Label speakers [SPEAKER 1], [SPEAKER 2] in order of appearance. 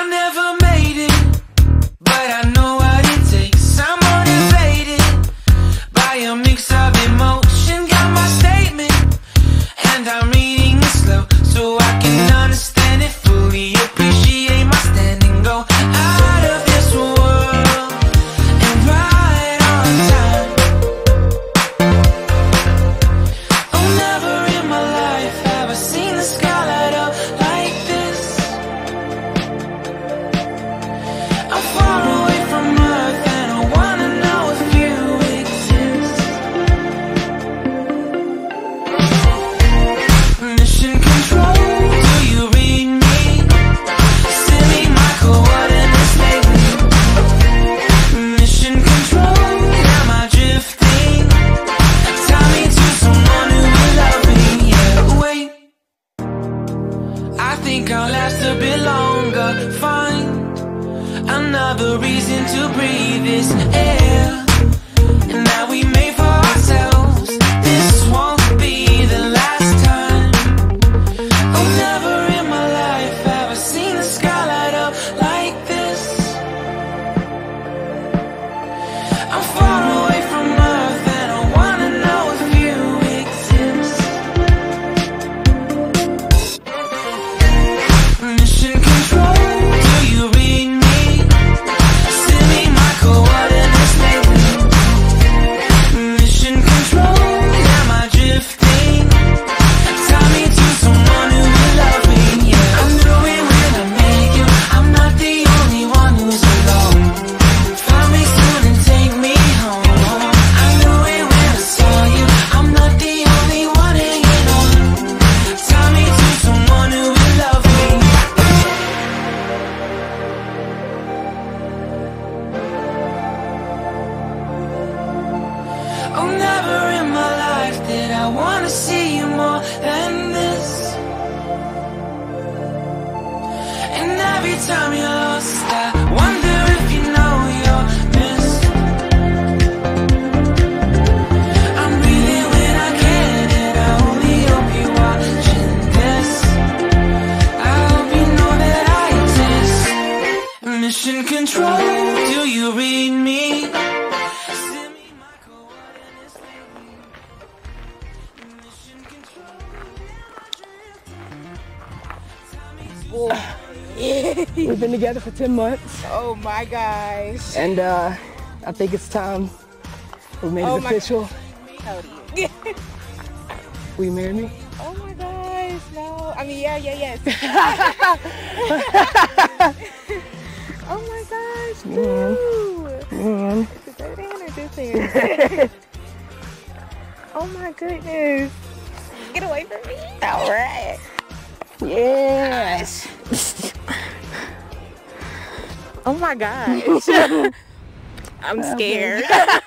[SPEAKER 1] I never made it, but I know what it takes. I'm motivated by a mix of emotion. Got my statement, and I'm reading it slow so I can understand it fully. Appreciate my standing, go out of this world and right on time. Oh, never in my life have I seen the sky light up like this. I'm far away from Earth and I wanna know if you exist. Mission control, do you read me? Send me my coordinates lately. Mission control, am I drifting? Tie me to someone who will love me. Yeah, wait, I think I'll last a bit longer. Find another reason to breathe this air, and that we made for ourselves. This won't be the last time. Oh, never in my life have I seen the sky light up like this. I'm far away from Earth and I wanna know if you exist. Mission control, do you read me? Send me my coordinates lately. Mission control, am I drifting? Tie me to someone who will love me. Yeah, I knew it when I met you. I'm not the only one who's alone. Find me soon and take me home. I knew it when I saw you. I'm not the only one hanging on. Tie me to someone who will love me. Oh, never in my life did I wanna see you more than this. And every time you're lost, I wonder if you know you're missed. I'm breathing when I can, and I only hope you're watching this. I hope you know that I exist. Mission control, do you read me? Send me my coordinates lately. Mission control,
[SPEAKER 2] We've been together for 10 months,
[SPEAKER 3] Oh my gosh.
[SPEAKER 2] and I think it's time we made
[SPEAKER 3] Oh
[SPEAKER 2] it
[SPEAKER 3] my-
[SPEAKER 2] official.
[SPEAKER 3] How do you?
[SPEAKER 2] Will you marry me?
[SPEAKER 3] Oh my gosh, no. I mean, yes. Oh my gosh, dude.
[SPEAKER 2] Man.
[SPEAKER 3] Is that hand or this hand? Oh my goodness. Get away from me. All right.
[SPEAKER 2] Yes.
[SPEAKER 3] Oh my gosh. I'm scared.